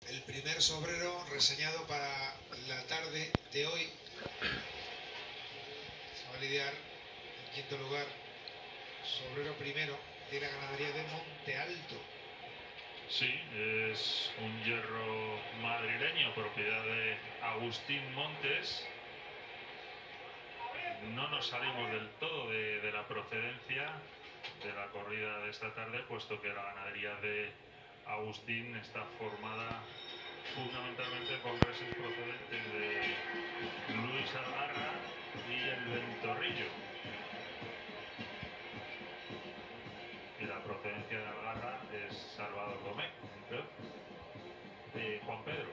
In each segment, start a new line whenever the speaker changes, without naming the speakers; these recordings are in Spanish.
el primer sobrero reseñado para la tarde de hoy. Se va a lidiar en quinto lugar, sobrero primero de la ganadería de Monte Alto.
Sí, es un hierro madrileño, propiedad de Agustín Montes. No nos salimos del todo de la procedencia de la corrida de esta tarde, puesto que la ganadería de Agustín está formada fundamentalmente con reses procedentes de Luis Algarra y el Ventorrillo. Y la procedencia de Algarra es Salvador Domecq, Juan Pedro.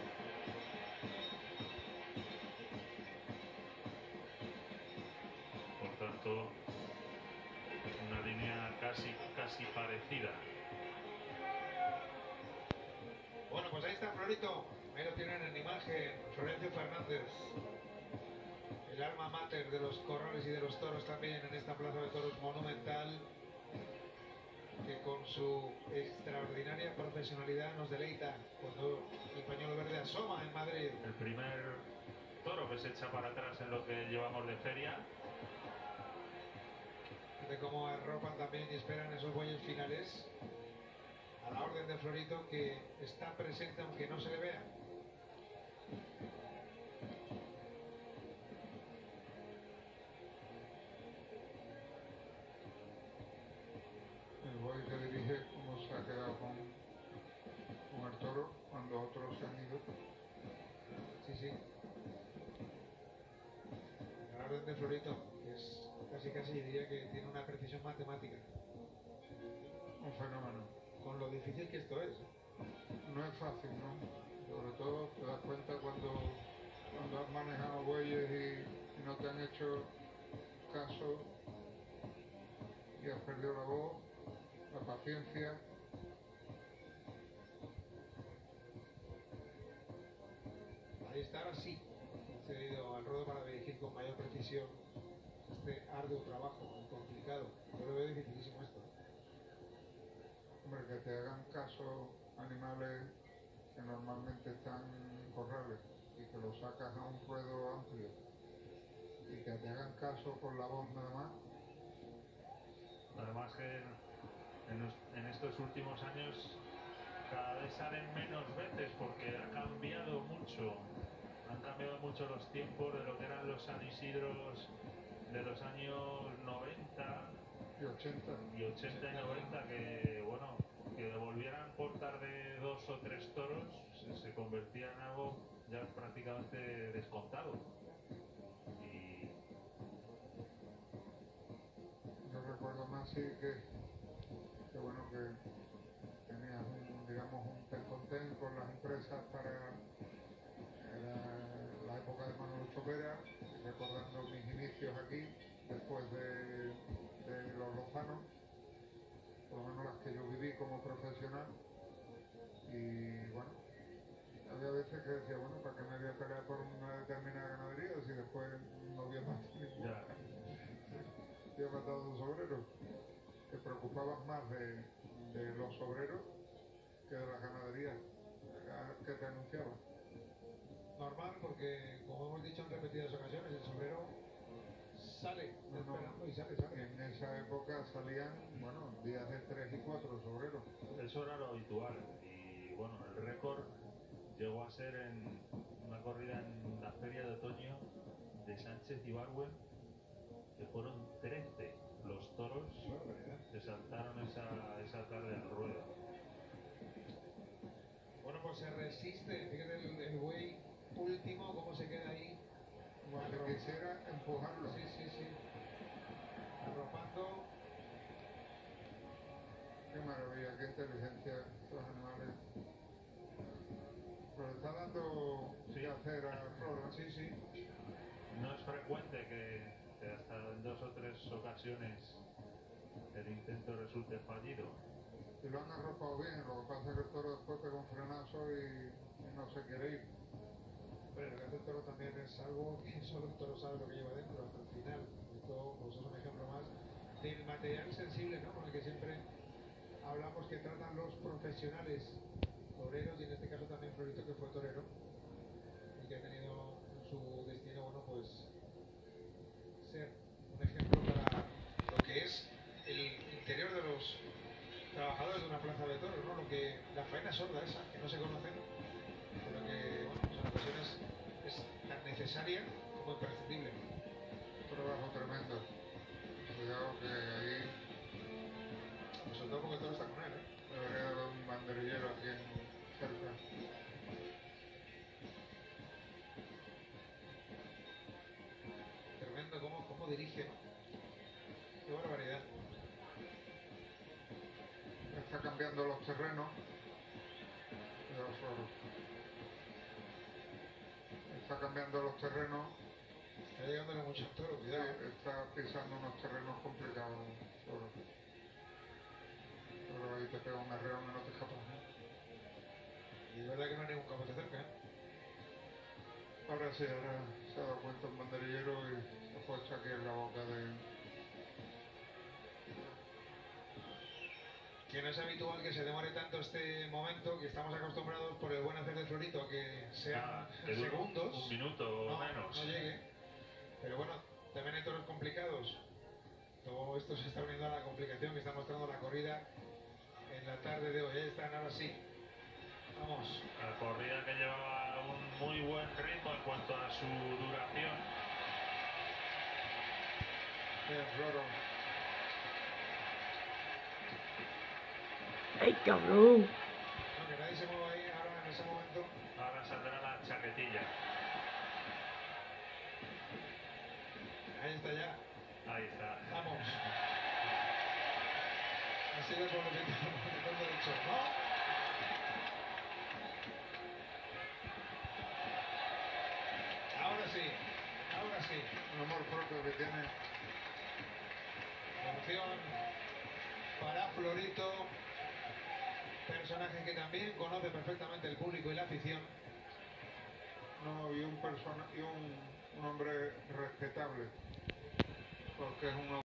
Por tanto, una línea casi parecida.
Bueno, pues ahí está Florito. Ahí lo tienen en imagen, Florencio Fernández. El alma mater de los corrales y de los toros también en esta plaza de toros monumental, que con su extraordinaria profesionalidad nos deleita cuando el pañuelo verde asoma en Madrid.
El primer toro que se echa para atrás en lo que llevamos de feria.
De cómo arropan también y esperan esos bueyes finales a la orden de Florito, que está presente aunque no se le vea.
El buey se dirige como se ha quedado con el toro cuando otros se han ido.
Sí, sí. A la orden de Florito, que es casi diría que tiene una precisión matemática.
Un fenómeno.
Con lo difícil que esto es.
No es fácil, ¿no? Sobre todo te das cuenta cuando has manejado bueyes y no te han hecho caso y has perdido la voz, la paciencia.
Ahí está, ahora sí, cedido al ruedo para dirigir con mayor precisión este arduo trabajo, complicado. Yo lo veo dificilísimo esto.
Hombre, que te hagan caso animales que normalmente están en corrales y que los sacas a un ruedo amplio y que te hagan caso con la voz nada más.
Además que en estos últimos años cada vez salen menos veces porque ha cambiado mucho. Han cambiado mucho los tiempos de lo que eran los San Isidros de los años 90
y 80
y 90, que bueno, que devolvieran por tarde 2 o 3 toros se convertía en algo ya prácticamente descontado. Y
yo recuerdo más sí que bueno, que tenías digamos un ten con las empresas para la época de Manuel Chopera, recordando mis inicios aquí después de los Lozanos, por lo menos las que yo viví como profesional. Y bueno, había veces que decía, bueno, ¿para qué me voy a pelear por una determinada ganadería si después no había más ninguna? Había matado un sobrero. Te preocupabas más de los obreros que de las ganaderías que te anunciaban.
Normal, porque como hemos dicho en repetidas ocasiones, el sobrero sale esperando y sale.
En esa época salían, bueno, días de 3 y 4 sobreros.
Eso era lo habitual. Y bueno, el récord llegó a ser en una corrida en la feria de otoño de Sánchez y Barwen, que fueron 13 los toros que saltaron esa tarde al ruedo.
Bueno, pues se resiste, fíjate el buey último, cómo se queda ahí.
Como que quisiera empujarlo.
Sí, sí, sí. Arropando.
Qué maravilla, qué inteligencia los animales. Pero está dando que hacer a Flora.
Sí, sí.
No es frecuente que hasta en 2 o 3 ocasiones el intento resulte fallido.
Y lo han arropado bien, lo que pasa es que el toro después pega un frenazo y no se quiere ir.
Pero el toro también es algo que solo el toro sabe lo que lleva dentro hasta el final. Esto pues, es un ejemplo más del material sensible, ¿no? Con el que siempre hablamos, que tratan los profesionales toreros, y en este caso también espina sorda esa, que no se conoce, pero que, bueno, pues en ocasiones es tan necesaria como imprescindible.
Trabajo tremendo. Cuidado que ahí
Sobre todo porque todo está con él, ¿eh?
debería haber un banderillero aquí cerca.
Tremendo cómo dirige, ¿no? Qué barbaridad.
Está cambiando los terrenos. Cuidado, Suero. Está cambiando los terrenos.
Está llegándole mucho al toro, cuidado.
Sí, está pisando unos terrenos complicados, Suero. Pero ahí te pega un arreón y no te escapas, ¿no?
Y es verdad que no hay ningún capote cerca, ¿eh?
Ahora sí, ahora se ha dado cuenta un banderillero y se ha puesto aquí en la boca de...
Que no es habitual que se demore tanto este momento, que estamos acostumbrados por el buen hacer de Florito a que sean
que dure
segundos.
un minuto o menos.
No llegue. Pero bueno, también hay toros complicados. Todo esto se está uniendo a la complicación que está mostrando la corrida en la tarde de hoy. Ahí están, ahora sí. Vamos.
La corrida que llevaba un muy buen ritmo en cuanto a su duración.
Bien, Floro.
¡Ay, cabrón!
No, que nadie se mueva ahí ahora en ese momento.
Ahora saldrá la chaquetilla.
Ahí está ya.
Ahí está.
Vamos. Así lo hemos dicho, ¿no? Ahora sí, ahora sí.
Un amor propio que tiene.
Función para Florito, personaje que también conoce perfectamente el público y la afición.
No, y un hombre respetable, porque es un